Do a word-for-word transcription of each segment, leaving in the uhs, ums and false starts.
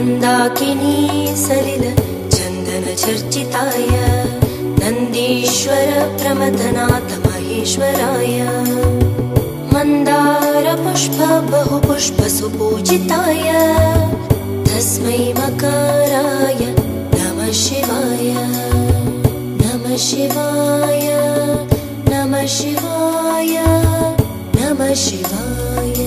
मंदाकिनी सलिल चंदन चर्चिताय नंदीश्वर प्रमथनाथ महेश्वराय मंदार पुष्प बहु पुष्प सुपूजिताय तस्मै मकाराय नमः शिवाय नमः शिवाय नमः शिवाय नमः शिवाय।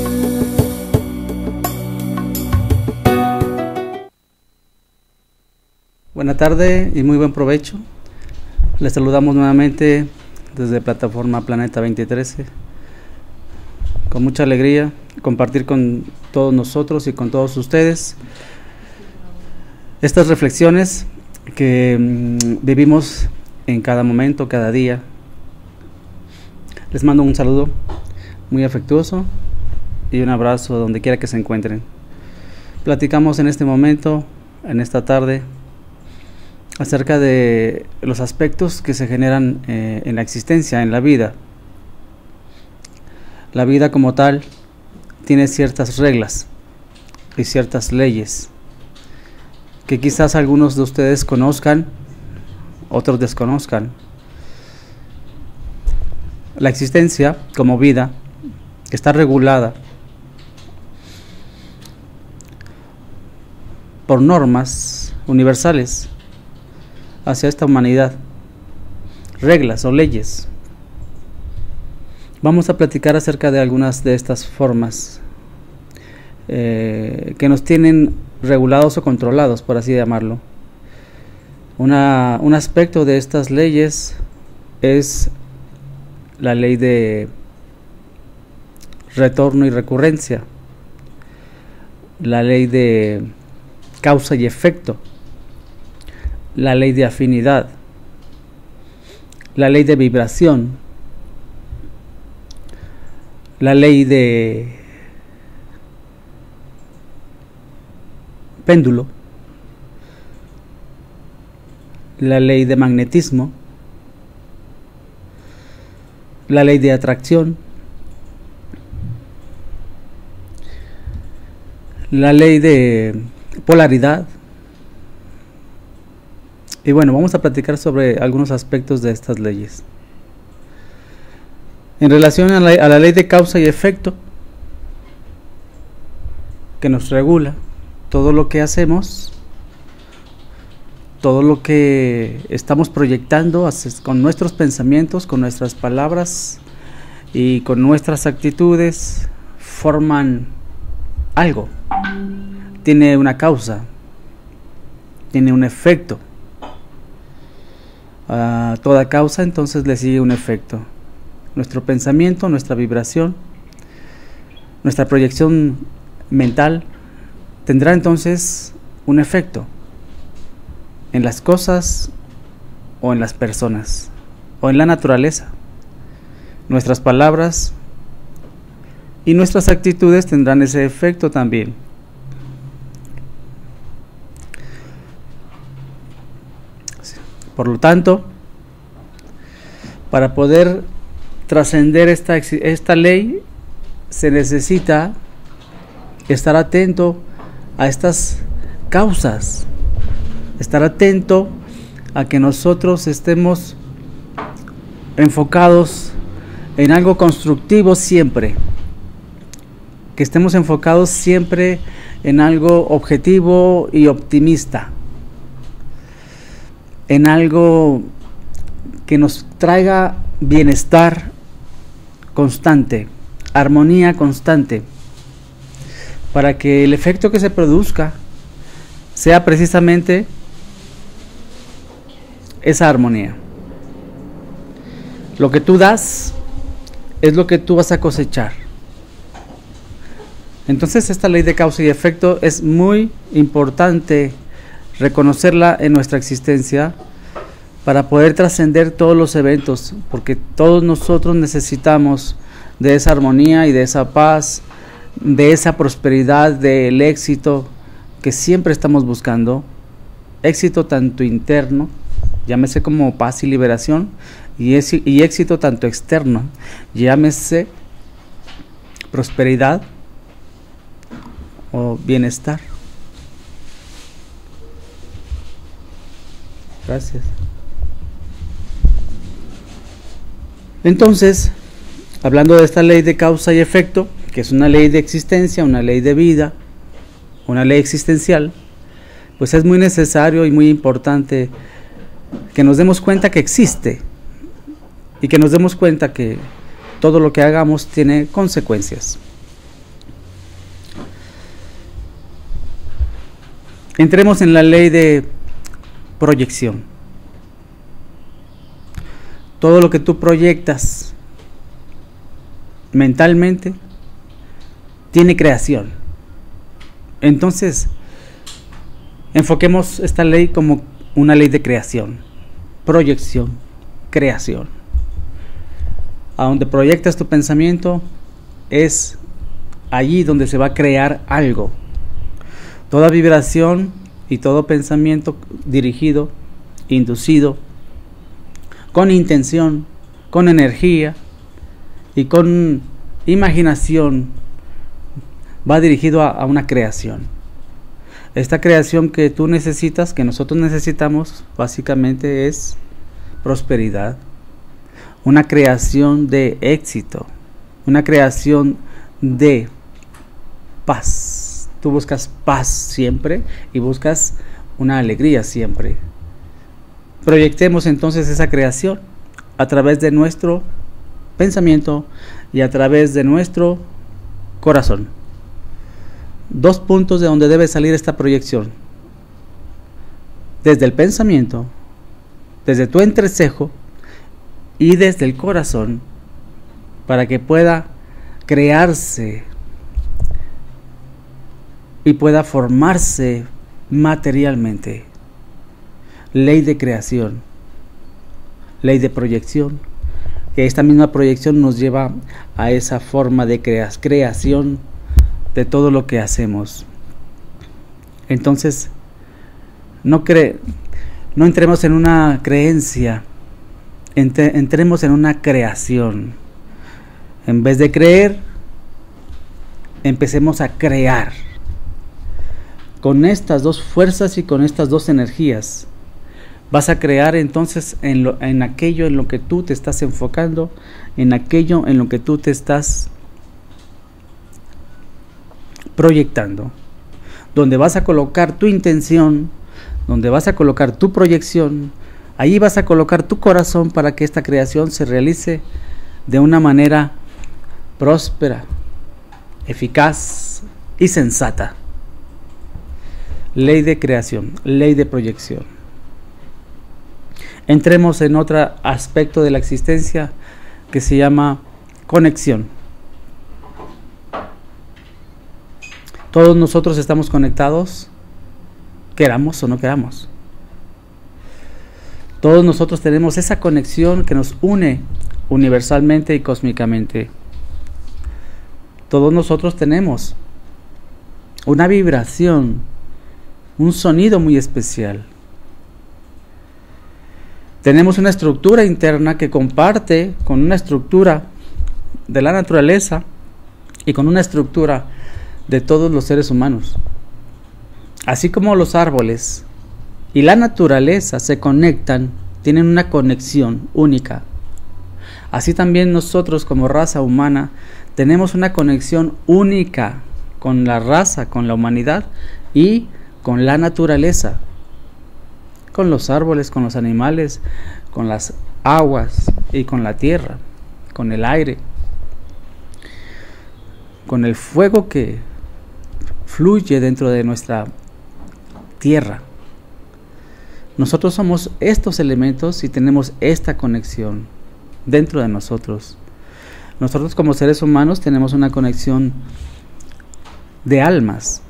Buenas tardes y muy buen provecho. Les saludamos nuevamente desde plataforma Planeta veinte trece. Con mucha alegría compartir con todos nosotros y con todos ustedes estas reflexiones que mmm, vivimos en cada momento, cada día. Les mando un saludo muy afectuoso y un abrazo donde quiera que se encuentren. Platicamos en este momento, en esta tarde, acerca de los aspectos que se generan eh, en la existencia, en la vida. La vida como tal tiene ciertas reglas y ciertas leyes que quizás algunos de ustedes conozcan, otros desconozcan. La existencia como vida está regulada por normas universales hacia esta humanidad, reglas o leyes. Vamos a platicar acerca de algunas de estas formas eh, que nos tienen regulados o controlados, por así llamarlo. Una, un aspecto de estas leyes es la ley de retorno y recurrencia, la ley de causa y efecto, la ley de afinidad, la ley de vibración, la ley de péndulo, la ley de magnetismo, la ley de atracción, la ley de polaridad. Y bueno, vamos a platicar sobre algunos aspectos de estas leyes. En relación a la, a la ley de causa y efecto, que nos regula todo lo que hacemos, todo lo que estamos proyectando con nuestros pensamientos, con nuestras palabras y con nuestras actitudes, forman algo. Tiene una causa, tiene un efecto. A toda causa entonces le sigue un efecto. Nuestro pensamiento, nuestra vibración, nuestra proyección mental tendrá entonces un efecto en las cosas o en las personas o en la naturaleza. Nuestras palabras y nuestras actitudes tendrán ese efecto también. Por lo tanto, para poder trascender esta, esta ley, se necesita estar atento a estas causas, estar atento a que nosotros estemos enfocados en algo constructivo siempre, que estemos enfocados siempre en algo objetivo y optimista, en algo que nos traiga bienestar constante, armonía constante, para que el efecto que se produzca sea precisamente esa armonía. Lo que tú das es lo que tú vas a cosechar. Entonces esta ley de causa y efecto es muy importante reconocerla en nuestra existencia para poder trascender todos los eventos, porque todos nosotros necesitamos de esa armonía y de esa paz, de esa prosperidad, del éxito que siempre estamos buscando, éxito tanto interno, llámese como paz y liberación, y, es, y éxito tanto externo, llámese prosperidad o bienestar. Gracias. Entonces, hablando de esta ley de causa y efecto, que es una ley de existencia, una ley de vida, una ley existencial, pues es muy necesario y muy importante que nos demos cuenta que existe y que nos demos cuenta que todo lo que hagamos tiene consecuencias. Entremos en la ley de proyección. Todo lo que tú proyectas mentalmente tiene creación. Entonces, enfoquemos esta ley como una ley de creación, proyección, creación. A donde proyectas tu pensamiento es allí donde se va a crear algo. Toda vibración y todo pensamiento dirigido, inducido, con intención, con energía y con imaginación, va dirigido a, a una creación. Esta creación que tú necesitas, que nosotros necesitamos, básicamente es prosperidad, una creación de éxito, una creación de paz. Tú buscas paz siempre y buscas una alegría siempre. Proyectemos entonces esa creación a través de nuestro pensamiento y a través de nuestro corazón. Dos puntos de donde debe salir esta proyección: desde el pensamiento, desde tu entrecejo y desde el corazón, para que pueda crearse y pueda formarse materialmente. Ley de creación, ley de proyección, que esta misma proyección nos lleva a esa forma de crea- creación de todo lo que hacemos. Entonces, no, cre- no entremos en una creencia, entre- entremos en una creación. En vez de creer, empecemos a crear. Con estas dos fuerzas y con estas dos energías, vas a crear entonces en, lo, en aquello en lo que tú te estás enfocando, en aquello en lo que tú te estás proyectando, donde vas a colocar tu intención, donde vas a colocar tu proyección, ahí vas a colocar tu corazón para que esta creación se realice de una manera próspera, eficaz y sensata. Ley de creación, ley de proyección. Entremos en otro aspecto de la existencia que se llama conexión. Todos nosotros estamos conectados, queramos o no queramos. Todos nosotros tenemos esa conexión que nos une universalmente y cósmicamente. Todos nosotros tenemos una vibración, un sonido muy especial. Tenemos una estructura interna que comparte con una estructura de la naturaleza y con una estructura de todos los seres humanos. Así como los árboles y la naturaleza se conectan, tienen una conexión única. Así también nosotros como raza humana tenemos una conexión única con la raza, con la humanidad y con la naturaleza, con los árboles, con los animales, con las aguas y con la tierra, con el aire, con el fuego que fluye dentro de nuestra tierra. Nosotros somos estos elementos y tenemos esta conexión dentro de nosotros. Nosotros como seres humanos tenemos una conexión de almas.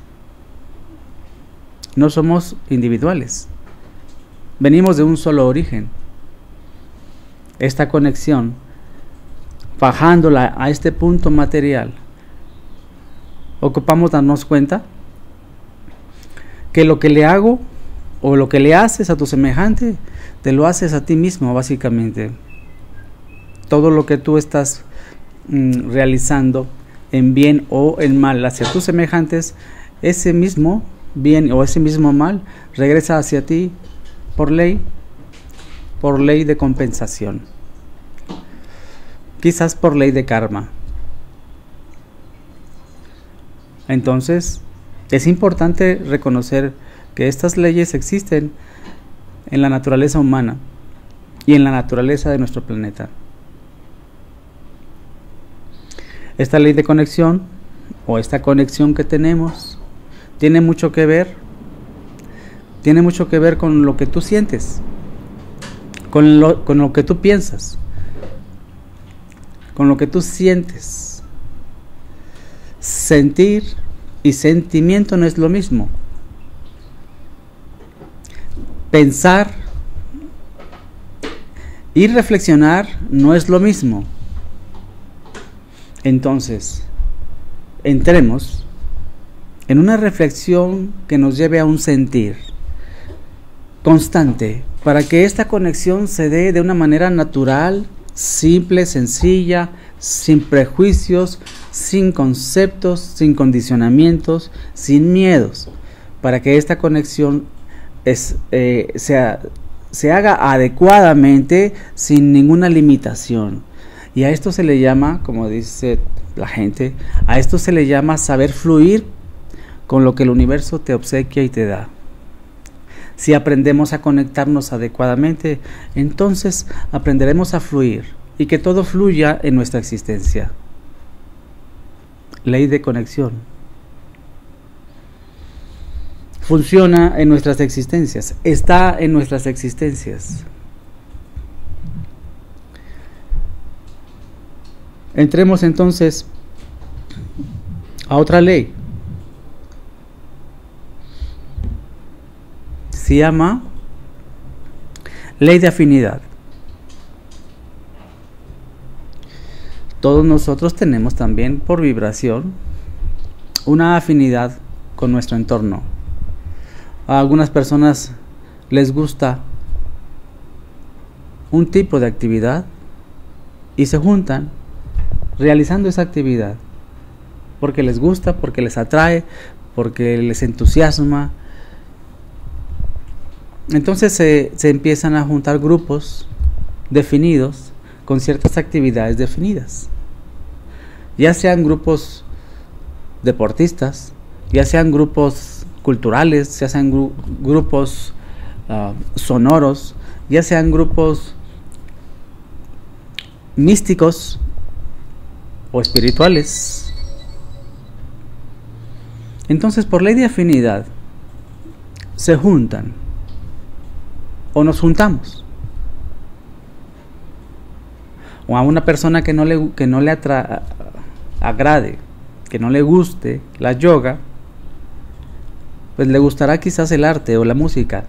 No somos individuales. Venimos de un solo origen. Esta conexión, bajándola a este punto material, ocupamos darnos cuenta que lo que le hago o lo que le haces a tu semejante, te lo haces a ti mismo básicamente. Todo lo que tú estás mm, realizando en bien o en mal hacia tus semejantes, ese mismo bien o ese mismo mal regresa hacia ti por ley por ley de compensación, quizás por ley de karma. Entonces, es importante reconocer que estas leyes existen en la naturaleza humana y en la naturaleza de nuestro planeta. Esta ley de conexión, o esta conexión que tenemos, tiene mucho que ver, tiene mucho que ver con lo que tú sientes, con lo, con lo que tú piensas, con lo que tú sientes. Sentir y sentimiento no es lo mismo. Pensar y reflexionar no es lo mismo. Entonces, entremos en una reflexión que nos lleve a un sentir constante para que esta conexión se dé de una manera natural, simple, sencilla, sin prejuicios, sin conceptos, sin condicionamientos, sin miedos, para que esta conexión es, eh, sea, se haga adecuadamente, sin ninguna limitación. Y a esto se le llama, como dice la gente, a esto se le llama saber fluir con lo que el universo te obsequia y te da. Si aprendemos a conectarnos adecuadamente, entonces aprenderemos a fluir y que todo fluya en nuestra existencia. Ley de conexión. Funciona en nuestras existencias, está en nuestras existencias. Entremos entonces a otra ley. Se llama ley de afinidad. Todos nosotros tenemos también por vibración una afinidad con nuestro entorno. A algunas personas les gusta un tipo de actividad y se juntan realizando esa actividad porque les gusta, porque les atrae, porque les entusiasma. Entonces se, se empiezan a juntar grupos definidos con ciertas actividades definidas, ya sean grupos deportistas, ya sean grupos culturales, ya sean gru grupos uh, sonoros, ya sean grupos místicos o espirituales. Entonces, por ley de afinidad, se juntan o nos juntamos. O a una persona que no le, que no le atra, agrade, que no le guste la yoga, pues le gustará quizás el arte o la música.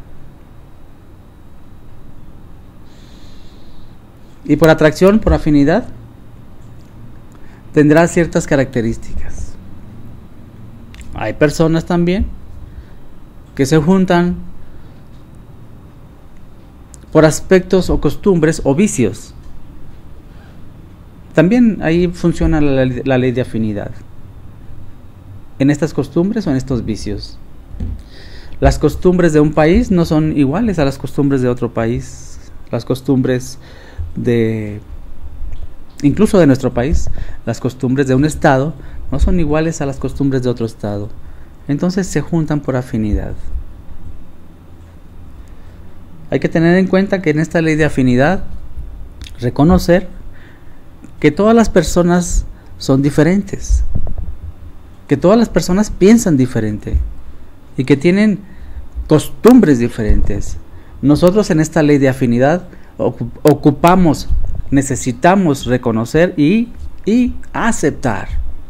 Y por atracción, por afinidad, tendrá ciertas características. Hay personas también que se juntan por aspectos o costumbres o vicios. También ahí funciona la, la ley de afinidad, en estas costumbres o en estos vicios. Las costumbres de un país no son iguales a las costumbres de otro país. Las costumbres de, incluso de nuestro país, las costumbres de un estado no son iguales a las costumbres de otro estado. Entonces se juntan por afinidad. Hay que tener en cuenta que en esta ley de afinidad, reconocer que todas las personas son diferentes, que todas las personas piensan diferente y que tienen costumbres diferentes. Nosotros en esta ley de afinidad ocupamos, necesitamos reconocer y, y aceptar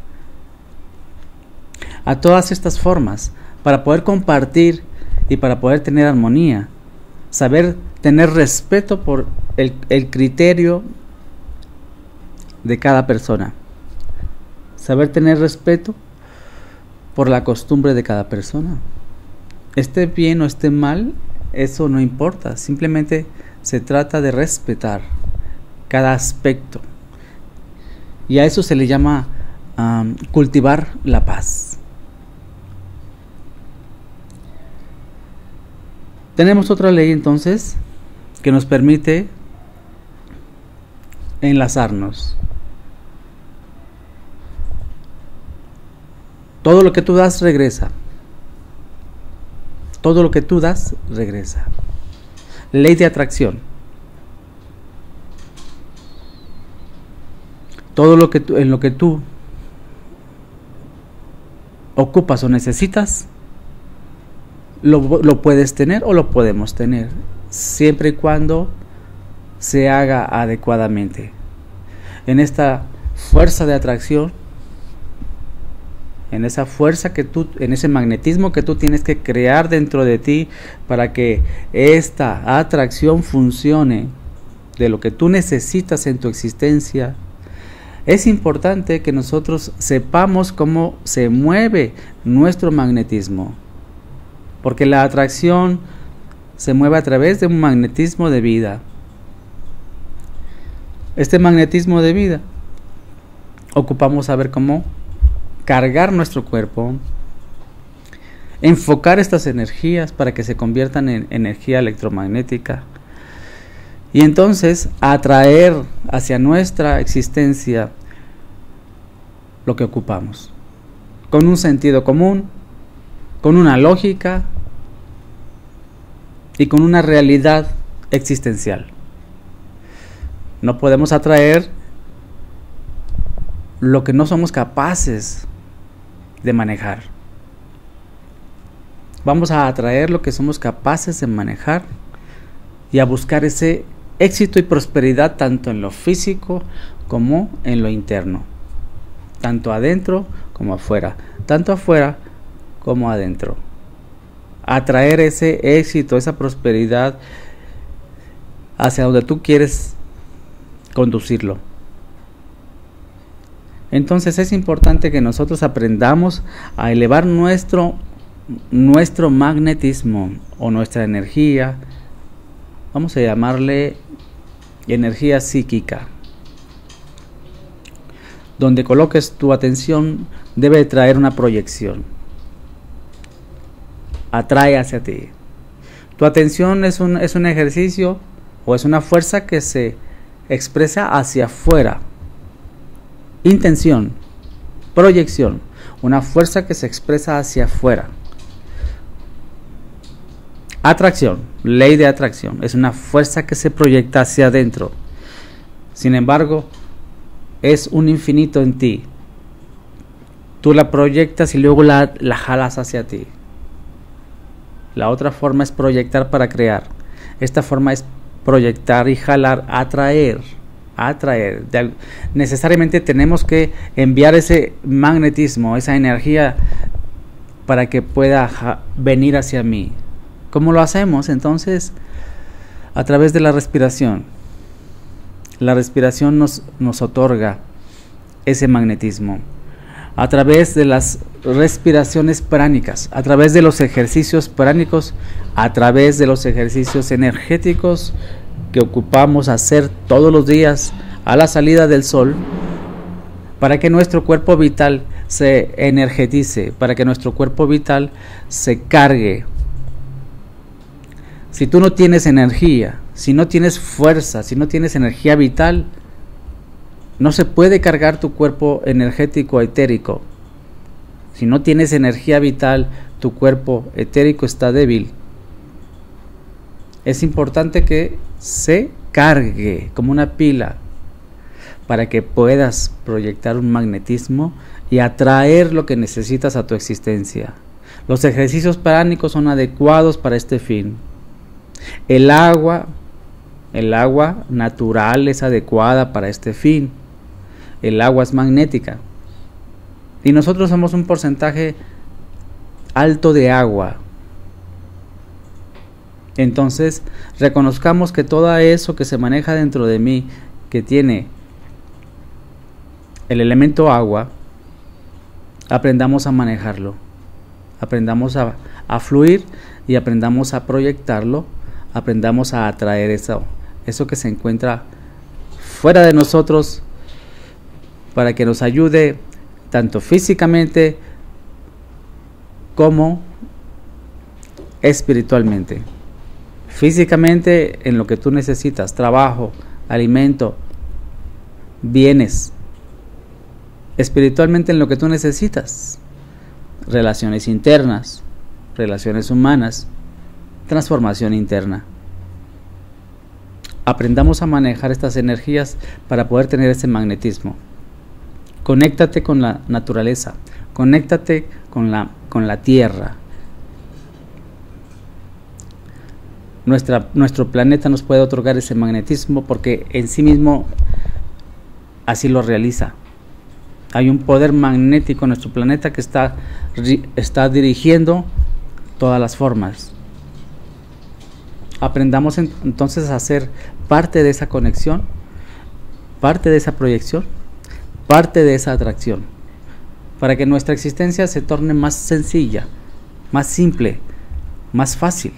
a todas estas formas para poder compartir y para poder tener armonía, saber tener respeto por el, el criterio de cada persona, saber tener respeto por la costumbre de cada persona. Esté bien o esté mal, eso no importa, simplemente se trata de respetar cada aspecto, y a eso se le llama um, cultivar la paz. Tenemos otra ley entonces que nos permite enlazarnos. Todo lo que tú das regresa. Todo lo que tú das regresa. Ley de atracción. Todo lo que tú, en lo que tú ocupas o necesitas, lo, lo puedes tener o lo podemos tener, siempre y cuando se haga adecuadamente. En esta fuerza de atracción, en esa fuerza que tú, en ese magnetismo que tú tienes que crear dentro de ti para que esta atracción funcione de lo que tú necesitas en tu existencia, es importante que nosotros sepamos cómo se mueve nuestro magnetismo, porque la atracción se mueve a través de un magnetismo de vida. Este magnetismo de vida ocupamos saber cómo cargar nuestro cuerpo, enfocar estas energías para que se conviertan en energía electromagnética y entonces atraer hacia nuestra existencia lo que ocupamos, con un sentido común, con una lógica y con una realidad existencial. No podemos atraer lo que no somos capaces de manejar. Vamos a atraer lo que somos capaces de manejar y a buscar ese éxito y prosperidad tanto en lo físico como en lo interno, tanto adentro como afuera, tanto afuera como adentro. Atraer ese éxito, esa prosperidad hacia donde tú quieres conducirlo. Entonces es importante que nosotros aprendamos a elevar nuestro, nuestro magnetismo o nuestra energía, vamos a llamarle energía psíquica. Donde coloques tu atención debe traer una proyección. Atrae hacia ti. Tu atención es un, es un ejercicio o es una fuerza que se expresa hacia afuera. Intención, proyección, una fuerza que se expresa hacia afuera. Atracción, ley de atracción, es una fuerza que se proyecta hacia adentro. Sin embargo, es un infinito en ti. Tú la proyectas y luego la, la jalas hacia ti. La otra forma es proyectar para crear. Esta forma es proyectar y jalar, atraer. atraer. De, necesariamente tenemos que enviar ese magnetismo, esa energía para que pueda ja, venir hacia mí. ¿Cómo lo hacemos? Entonces, a través de la respiración. La respiración nos, nos otorga ese magnetismo. A través de las respiraciones pránicas, a través de los ejercicios pránicos, a través de los ejercicios energéticos que ocupamos hacer todos los días a la salida del sol, para que nuestro cuerpo vital se energetice, para que nuestro cuerpo vital se cargue. Si tú no tienes energía, si no tienes fuerza, si no tienes energía vital, no se puede cargar tu cuerpo energético etérico. Si no tienes energía vital, tu cuerpo etérico está débil. Es importante que se cargue como una pila para que puedas proyectar un magnetismo y atraer lo que necesitas a tu existencia. Los ejercicios pránicos son adecuados para este fin. El agua, el agua natural es adecuada para este fin. El agua es magnética. Y nosotros somos un porcentaje alto de agua. Entonces, reconozcamos que todo eso que se maneja dentro de mí, que tiene el elemento agua, aprendamos a manejarlo. Aprendamos a, a fluir y aprendamos a proyectarlo. Aprendamos a atraer eso, eso que se encuentra fuera de nosotros, para que nos ayude tanto físicamente como espiritualmente. Físicamente en lo que tú necesitas, trabajo, alimento, bienes. Espiritualmente en lo que tú necesitas, relaciones internas, relaciones humanas, transformación interna. Aprendamos a manejar estas energías para poder tener ese magnetismo. Conéctate con la naturaleza, conéctate con la, con la tierra. Nuestra, nuestro planeta nos puede otorgar ese magnetismo porque en sí mismo así lo realiza. Hay un poder magnético en nuestro planeta que está, está dirigiendo todas las formas. Aprendamos en, entonces a ser parte de esa conexión, parte de esa proyección, parte de esa atracción, para que nuestra existencia se torne más sencilla, más simple, más fácil,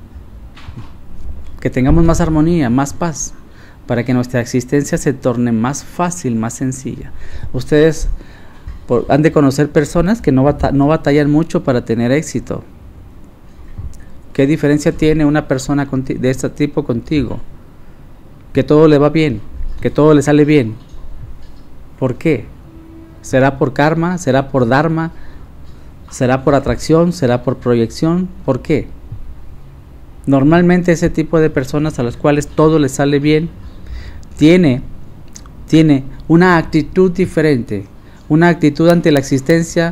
que tengamos más armonía, más paz, para que nuestra existencia se torne más fácil, más sencilla. Ustedes por, han de conocer personas que no, bata, no batallan mucho para tener éxito. ¿Qué diferencia tiene una persona de este tipo contigo? Que todo le va bien, que todo le sale bien. ¿Por qué? ¿Será por karma? ¿Será por dharma? ¿Será por atracción? ¿Será por proyección? ¿Por qué? Normalmente ese tipo de personas a las cuales todo les sale bien, tiene, tiene una actitud diferente, una actitud ante la existencia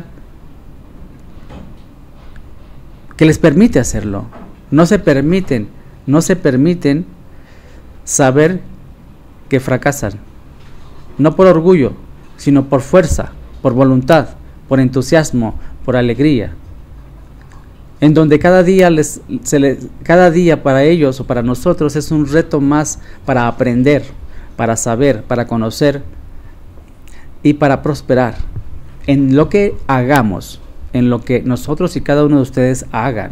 que les permite hacerlo. No se permiten, no se permiten saber que fracasan, no por orgullo, sino por fuerza, por voluntad, por entusiasmo, por alegría. En donde cada día les, se les, cada día para ellos o para nosotros es un reto más para aprender, para saber, para conocer y para prosperar en lo que hagamos, en lo que nosotros y cada uno de ustedes hagan.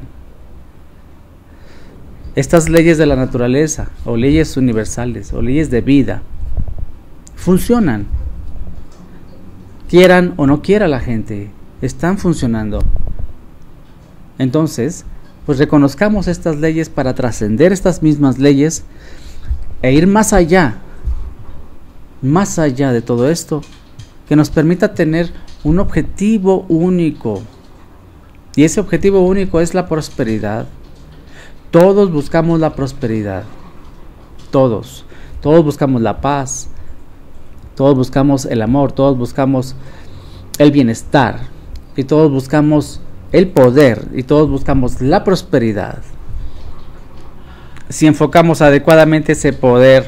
Estas leyes de la naturaleza, o leyes universales, o leyes de vida, funcionan. Quieran o no quiera la gente, están funcionando. Entonces, pues reconozcamos estas leyes para trascender estas mismas leyes e ir más allá, más allá de todo esto, que nos permita tener un objetivo único. Y ese objetivo único es la prosperidad. Todos buscamos la prosperidad. Todos. Todos buscamos la paz. Todos buscamos el amor. Todos buscamos el bienestar. Y todos buscamos el poder. Y todos buscamos la prosperidad. Si enfocamos adecuadamente ese poder,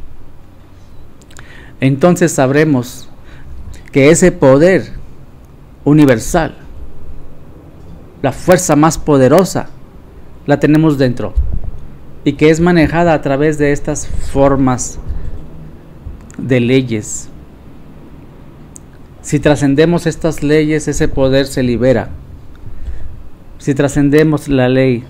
entonces sabremos que ese poder universal, la fuerza más poderosa, la tenemos dentro y que es manejada a través de estas formas de leyes. Si trascendemos estas leyes, ese poder se libera. Si trascendemos la ley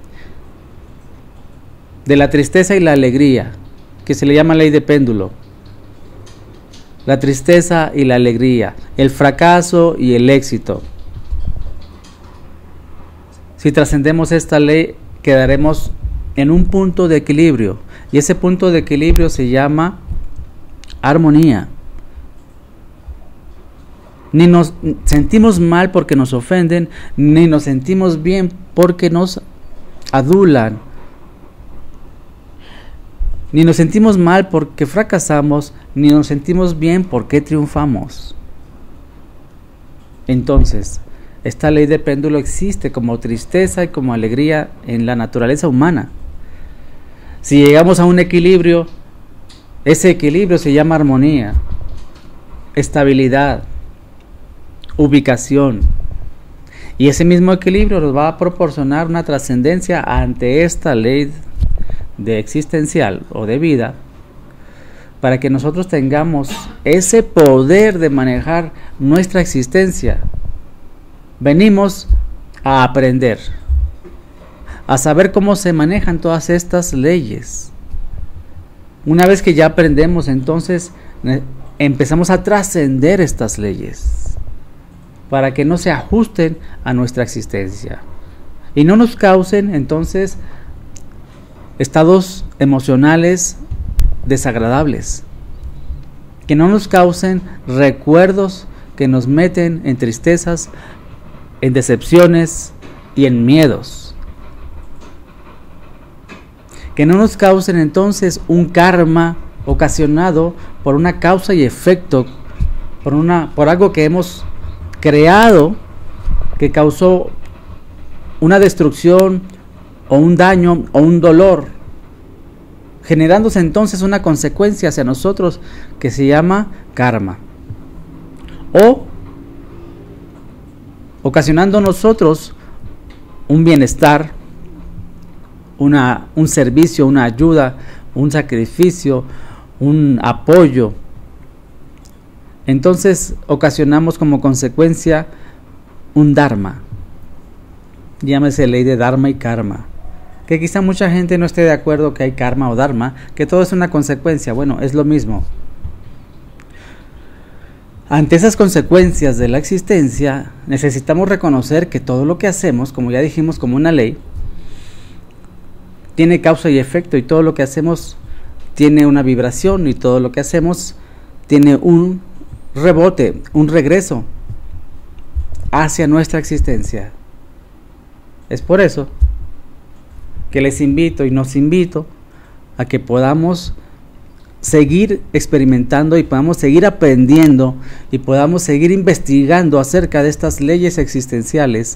de la tristeza y la alegría, que se le llama ley de péndulo, la tristeza y la alegría, el fracaso y el éxito. Si trascendemos esta ley, quedaremos en un punto de equilibrio, y ese punto de equilibrio se llama armonía. Ni nos sentimos mal porque nos ofenden, ni nos sentimos bien porque nos adulan. Ni nos sentimos mal porque fracasamos, ni nos sentimos bien porque triunfamos. Entonces, esta ley de péndulo existe como tristeza y como alegría en la naturaleza humana. Si llegamos a un equilibrio, ese equilibrio se llama armonía, estabilidad, ubicación. Y ese mismo equilibrio nos va a proporcionar una trascendencia ante esta ley de existencial o de vida, para que nosotros tengamos ese poder de manejar nuestra existencia. Venimos a aprender, a saber cómo se manejan todas estas leyes. Una vez que ya aprendemos, entonces empezamos a trascender estas leyes para que no se ajusten a nuestra existencia y no nos causen entonces estados emocionales desagradables, que no nos causen recuerdos que nos meten en tristezas, en decepciones y en miedos. Que no nos causen entonces un karma ocasionado por una causa y efecto, por, una, por algo que hemos creado que causó una destrucción o un daño o un dolor, generándose entonces una consecuencia hacia nosotros que se llama karma, o ocasionando nosotros un bienestar, una, un servicio, una ayuda, un sacrificio, un apoyo. Entonces ocasionamos como consecuencia un dharma, llámese ley de dharma y karma, que quizá mucha gente no esté de acuerdo que hay karma o dharma, que todo es una consecuencia. Bueno, es lo mismo. Ante esas consecuencias de la existencia, necesitamos reconocer que todo lo que hacemos, como ya dijimos, como una ley, tiene causa y efecto, y todo lo que hacemos tiene una vibración, y todo lo que hacemos tiene un rebote, un regreso hacia nuestra existencia. Es por eso que les invito y nos invito a que podamos seguir experimentando y podamos seguir aprendiendo y podamos seguir investigando acerca de estas leyes existenciales,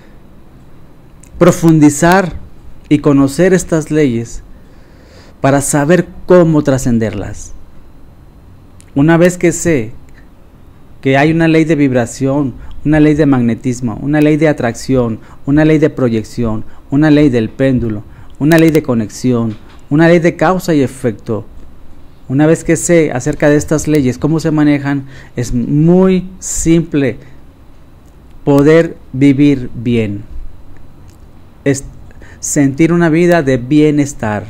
profundizar y conocer estas leyes para saber cómo trascenderlas. Una vez que sé que hay una ley de vibración, una ley de magnetismo, una ley de atracción, una ley de proyección, una ley del péndulo, una ley de conexión, una ley de causa y efecto. Una vez que sé acerca de estas leyes, cómo se manejan, es muy simple poder vivir bien. Es sentir una vida de bienestar.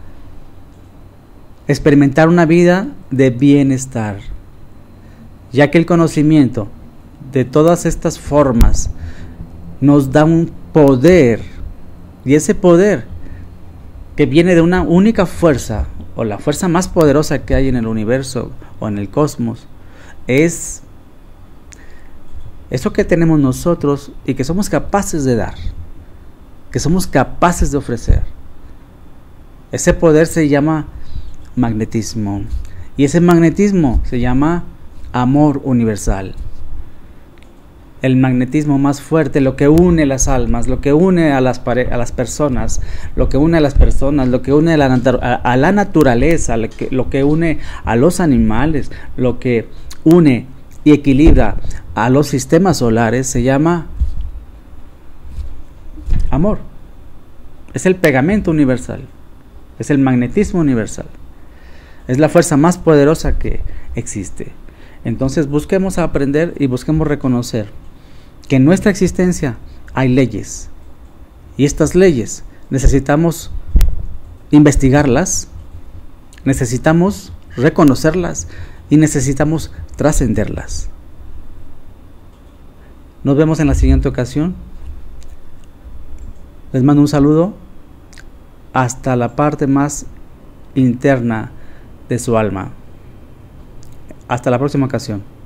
Experimentar una vida de bienestar. Ya que el conocimiento de todas estas formas nos da un poder, y ese poder que viene de una única fuerza, o la fuerza más poderosa que hay en el universo o en el cosmos, es eso que tenemos nosotros y que somos capaces de dar, que somos capaces de ofrecer. Ese poder se llama magnetismo, y ese magnetismo se llama amor universal. El magnetismo más fuerte, lo que une las almas, lo que une a las, a las personas, lo que une a las personas, lo que une a la, a, a la naturaleza, lo que, lo que une a los animales, lo que une y equilibra a los sistemas solares, se llama amor. Es el pegamento universal, es el magnetismo universal, es la fuerza más poderosa que existe. Entonces busquemos aprender y busquemos reconocer que en nuestra existencia hay leyes, y estas leyes necesitamos investigarlas, necesitamos reconocerlas y necesitamos trascenderlas. Nos vemos en la siguiente ocasión. Les mando un saludo hasta la parte más interna de su alma. Hasta la próxima ocasión.